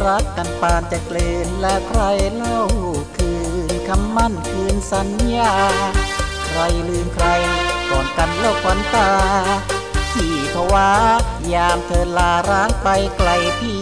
รักกันปานจะเกลืนและใครเล่าคืนคำมั่นคืนสัญญาใครลืมใครก่อนกันแล้วควันตาที่ภาวะยามเธอลาร้างไปไกลพี่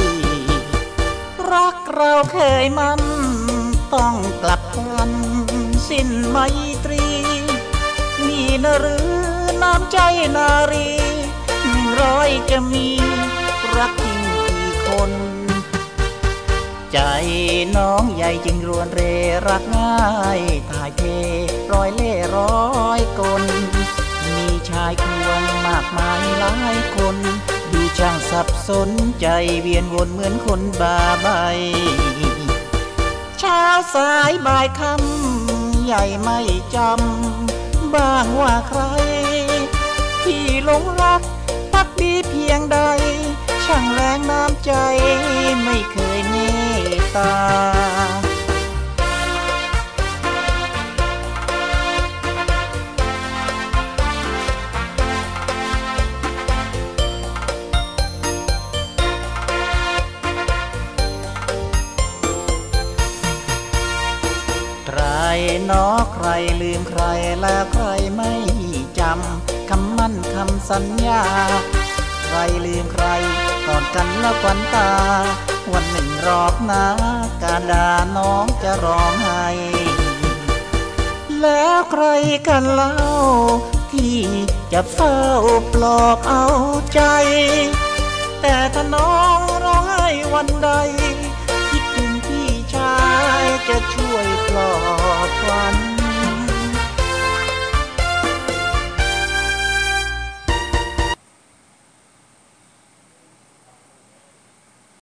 รักเราเคยมันต้องกลับกันสิ้นไมตรีนี่นะหรือน้ำใจนารี100จะมีรักจริงกี่คนใจน้องใหญ่จึงรวนเรรักง่ายตายเทร้อยเล่ร้อยกลมีชายควงมากมายหลายคนดูช่างสับสนใจเวียนวนเหมือนคนบ้าใบเช้าสายบ่ายค่ำใหญ่ไม่จำบ้างว่าใครที่หลงรักพักดีเพียงใดช่างแรงน้ำใจไม่เคยเมตตาใครนอใครลืมใครแล้วใครไม่จำคำมั่นคำสัญญาใครลืมใครก่อนกันแล้วควันตาวันหนึ่งรอบนะการด่าน้องจะร้องไห้แล้วใครกันเล่าที่จะเฝ้าปลอบเอาใจแต่ถ้าน้องร้องไห้วันใด